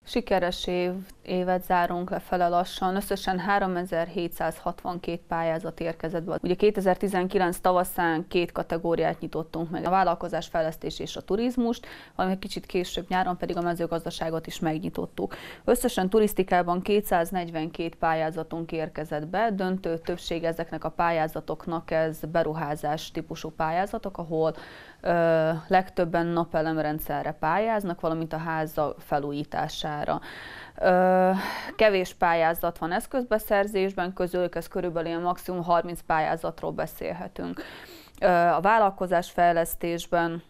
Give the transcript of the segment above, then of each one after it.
Sikeres évet zárunk lefele lassan, összesen 3762 pályázat érkezett be. Ugye 2019 tavaszán 2 kategóriát nyitottunk meg, a vállalkozásfejlesztés és a turizmust, valamint kicsit később nyáron pedig a mezőgazdaságot is megnyitottuk. Összesen turisztikában 242 pályázatunk érkezett be, döntő többség ezeknek a pályázatoknak ez beruházás típusú pályázatok, ahol legtöbben napelemrendszerre pályáznak, valamint a háza felújítására. Kevés pályázat van eszközbeszerzésben, közülük ez körülbelül maximum 30 pályázatról beszélhetünk. A vállalkozásfejlesztésben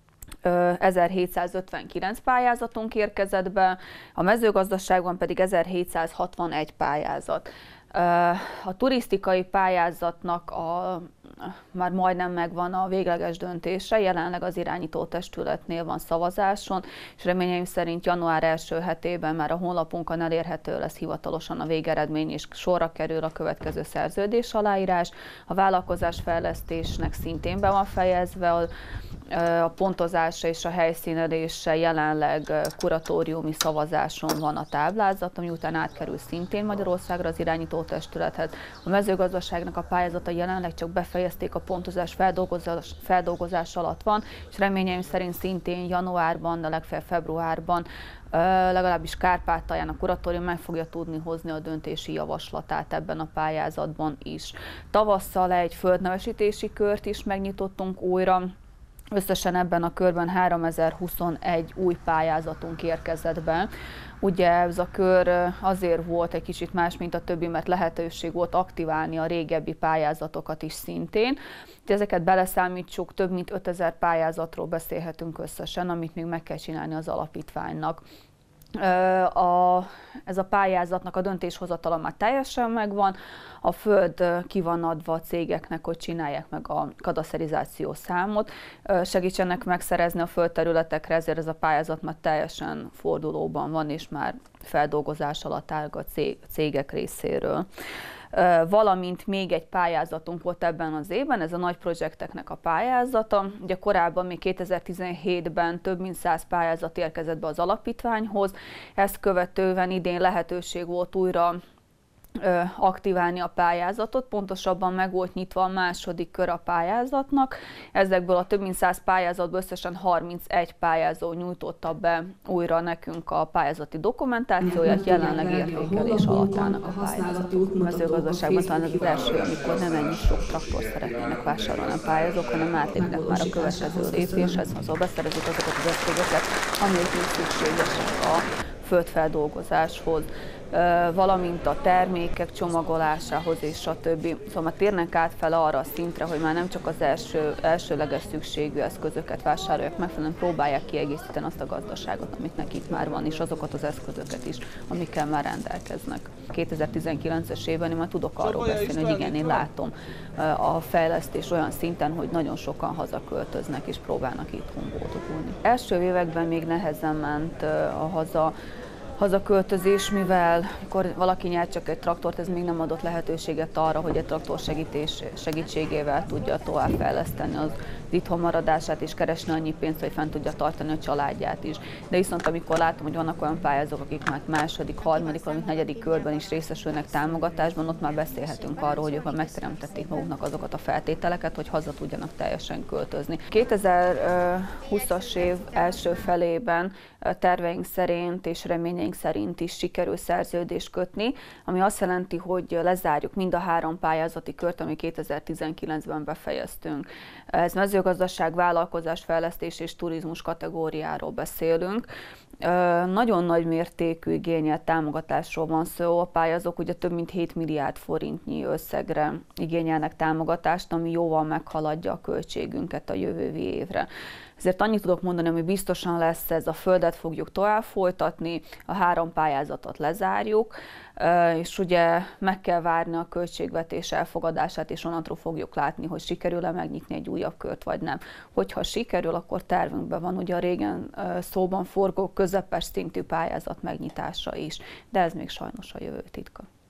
1759 pályázatunk érkezett be, a mezőgazdaságban pedig 1761 pályázat. A turisztikai pályázatnak már majdnem megvan a végleges döntése, jelenleg az irányító testületnél van szavazáson, és reményeim szerint január első hetében már a honlapunkon elérhető lesz hivatalosan a végeredmény, és sorra kerül a következő szerződés aláírás. A vállalkozásfejlesztésnek szintén be van fejezve a pontozása és a helyszínelése, jelenleg kuratóriumi szavazáson van a táblázat, ami után átkerül szintén Magyarországra az irányító testülethez. A mezőgazdaságnak a pályázata jelenleg csak befejezték, a pontozás feldolgozás alatt van, és reményeim szerint szintén januárban, de legfeljebb februárban legalábbis Kárpátalján a kuratórium meg fogja tudni hozni a döntési javaslatát ebben a pályázatban is. Tavasszal egy földnevesítési kört is megnyitottunk újra. Összesen ebben a körben 3021 új pályázatunk érkezett be. Ugye ez a kör azért volt egy kicsit más, mint a többi, mert lehetőség volt aktiválni a régebbi pályázatokat is szintén. Ezeket beleszámítsuk, több mint 5000 pályázatról beszélhetünk összesen, amit még meg kell csinálni az alapítványnak. Ez a pályázatnak a döntéshozatala már teljesen megvan, a föld ki van adva a cégeknek, hogy csinálják meg a kadaszterizáció számot, segítsenek megszerezni a földterületekre, ezért ez a pályázat már teljesen fordulóban van, és már feldolgozás alatt áll a cégek részéről. Valamint még egy pályázatunk volt ebben az évben, ez a nagy projekteknek a pályázata. Ugye korábban még 2017-ben több mint 100 pályázat érkezett be az alapítványhoz, ezt követően idén lehetőség volt újra aktiválni a pályázatot, pontosabban meg volt nyitva a második kör a pályázatnak. Ezekből a több mint 100 pályázatból összesen 31 pályázó nyújtotta be újra nekünk a pályázati dokumentációját, jelenleg értékelés alatt állnak a pályázatok. A mezőgazdaságban talán az első, amikor nem ennyi sok traktor szeretnének vásárolni a pályázók, hanem átlépnek már a következő lépéshez, azon beszerezik azokat az eszközöket, amelyek szükségesek a földfeldolgozáshoz, valamint a termékek csomagolásához és a többi. Szóval már térnek átfele arra a szintre, hogy már nem csak az elsőleges szükségű eszközöket vásárolják meg, hanem próbálják kiegészíteni azt a gazdaságot, amit nekik már van, és azokat az eszközöket is, amikkel már rendelkeznek. 2019-es évben én már tudok arról beszélni, hogy igen, én látom a fejlesztés olyan szinten, hogy nagyon sokan hazaköltöznek és próbálnak itthon boldogulni. Első években még nehezen ment a hazaköltözés, mivel amikor valaki nyert csak egy traktort, ez még nem adott lehetőséget arra, hogy a traktor segítségével tudja továbbfejleszteni az itthon maradását és keresni annyi pénzt, hogy fent tudja tartani a családját is. De viszont amikor látom, hogy vannak olyan pályázók, akik már második, harmadik, valamint negyedik körben is részesülnek támogatásban, ott már beszélhetünk arról, hogy ők már megteremtették maguknak azokat a feltételeket, hogy haza tudjanak teljesen költözni. 2020-as év első felében terveink szerint és reményeink szerint is sikerül szerződést kötni, ami azt jelenti, hogy lezárjuk mind a 3 pályázati kört, ami 2019-ben befejeztünk. Ez mezőgazdaság, vállalkozásfejlesztés és turizmus kategóriáról beszélünk. Nagyon nagy mértékű igényelt támogatásról van szó, a pályázók ugye több mint 7 milliárd forintnyi összegre igényelnek támogatást, ami jóval meghaladja a költségünket a jövő évre. Ezért annyit tudok mondani, hogy biztosan lesz ez, a földet fogjuk tovább folytatni, a 3 pályázatot lezárjuk, és ugye meg kell várni a költségvetés elfogadását, és onnantól fogjuk látni, hogy sikerül-e megnyitni egy újabb kört, vagy nem. Hogyha sikerül, akkor tervünkben van ugye a régen szóban forgó közepes szintű pályázat megnyitása is, de ez még sajnos a jövő titka.